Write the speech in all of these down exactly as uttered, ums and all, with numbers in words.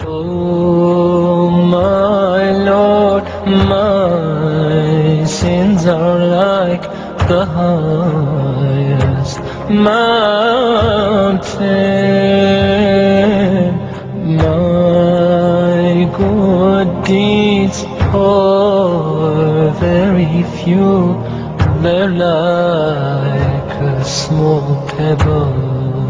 Oh my Lord, my sins are like the highest mountain. My good deeds are very few, they're like a small pebble.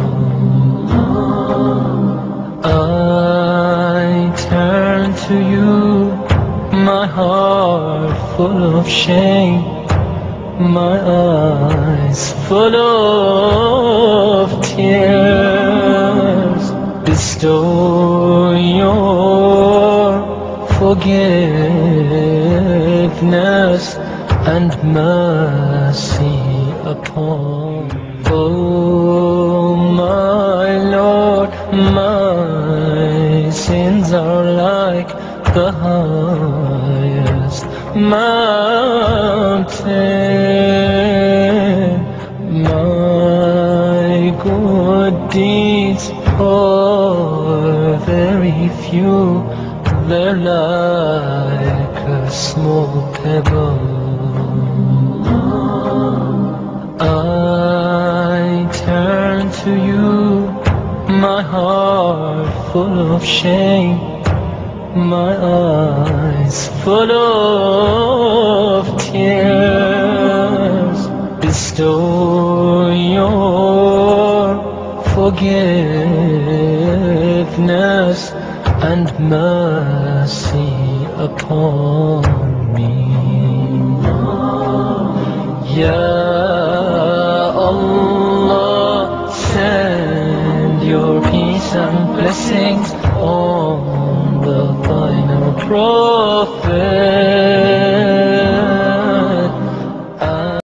I turn to you, my heart full of shame, my eyes full of tears. Bestow your forgiveness and mercy upon me. Oh my Lord, my sins are like the highest mountain. My good deeds are very few, they're like a small pebble. I turn to you, my heart full of shame, my eyes full of tears. Bestow your forgiveness and mercy upon me. Ya Allah, send your peace and blessings on the final cross.